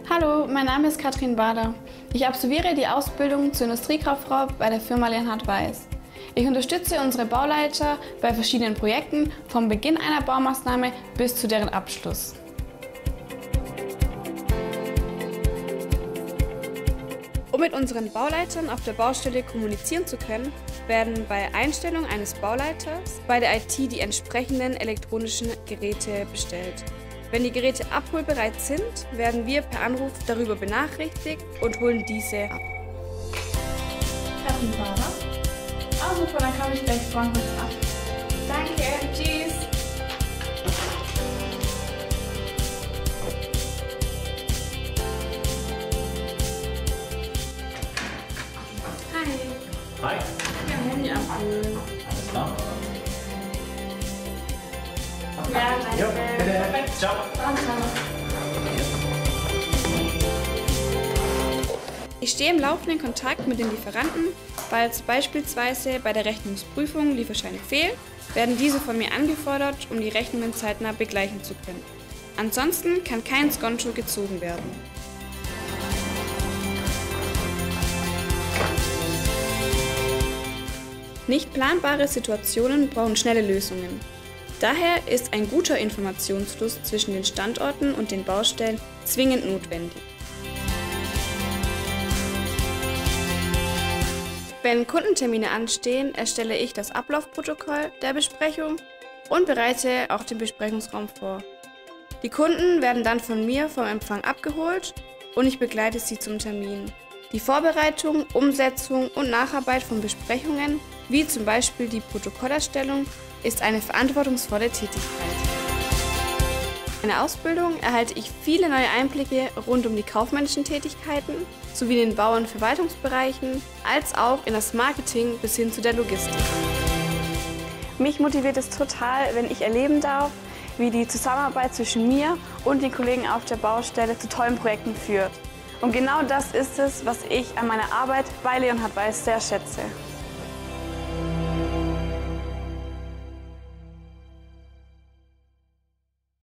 Hallo, mein Name ist Katrin Bader. Ich absolviere die Ausbildung zur Industriekauffrau bei der Firma Leonhard Weiß. Ich unterstütze unsere Bauleiter bei verschiedenen Projekten, vom Beginn einer Baumaßnahme bis zu deren Abschluss. Um mit unseren Bauleitern auf der Baustelle kommunizieren zu können, werden bei Einstellung eines Bauleiters bei der IT die entsprechenden elektronischen Geräte bestellt. Wenn die Geräte abholbereit sind, werden wir per Anruf darüber benachrichtigt und holen diese ab. Katrin Bader. Ah, super, dann kann ich gleich vorne ab. Danke, tschüss. Hi. Ja, Handy abholen. Alles klar. Ja, danke. Jo, bitte. Perfekt. Ciao. Ich stehe im laufenden Kontakt mit den Lieferanten. Falls beispielsweise bei der Rechnungsprüfung Lieferscheine fehlen, werden diese von mir angefordert, um die Rechnungen zeitnah begleichen zu können. Ansonsten kann kein Skonto gezogen werden. Nicht planbare Situationen brauchen schnelle Lösungen. Daher ist ein guter Informationsfluss zwischen den Standorten und den Baustellen zwingend notwendig. Wenn Kundentermine anstehen, erstelle ich das Ablaufprotokoll der Besprechung und bereite auch den Besprechungsraum vor. Die Kunden werden dann von mir vom Empfang abgeholt und ich begleite sie zum Termin. Die Vorbereitung, Umsetzung und Nacharbeit von Besprechungen, wie zum Beispiel die Protokollerstellung, ist eine verantwortungsvolle Tätigkeit. In der Ausbildung erhalte ich viele neue Einblicke rund um die kaufmännischen Tätigkeiten sowie in den Bau- und Verwaltungsbereichen, als auch in das Marketing bis hin zu der Logistik. Mich motiviert es total, wenn ich erleben darf, wie die Zusammenarbeit zwischen mir und den Kollegen auf der Baustelle zu tollen Projekten führt. Und genau das ist es, was ich an meiner Arbeit bei Leonhard Weiß sehr schätze.